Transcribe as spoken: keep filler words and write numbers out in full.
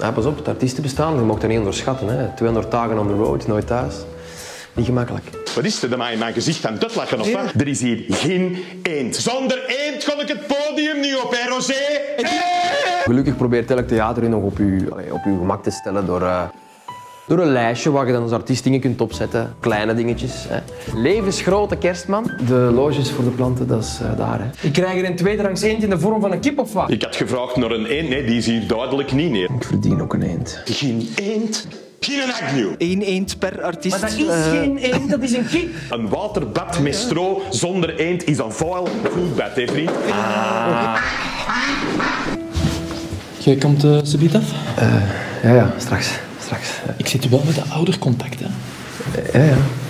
Ja, pas op, het artiestenbestaan, je mocht er niet onderschatten. Hè. tweehonderd dagen on the road, nooit thuis. Niet gemakkelijk. Wat is er? Maar in mijn gezicht aan het lachen of wat? Er is hier geen eend. Zonder eend kon ik het podium niet op, hè, Rosé? Gelukkig probeert elk theater je nog op je, op je gemak te stellen door, uh, door een lijstje waar je dan als artiest dingen kunt opzetten. Kleine dingetjes. Hè. Levensgrote kerstman. De loges voor de planten, dat is uh, daar. Hè. Ik krijg er een tweederangs eend in de vorm van een kip of wat? Ik had gevraagd naar een eend. Nee, die is hier duidelijk niet neer. Ik verdien ook een eend. Geen eend? Geen Agnew. Eén eend per artiest. Maar dat is uh... geen eend, dat is een kip. Een waterbad met stro zonder eend is een vuil voetbad, hè vriend? Ah. Jij komt uh, subiet af? Uh, ja, ja, straks. straks. Ik zit wel met de oudercontact, hè? Ja, ja.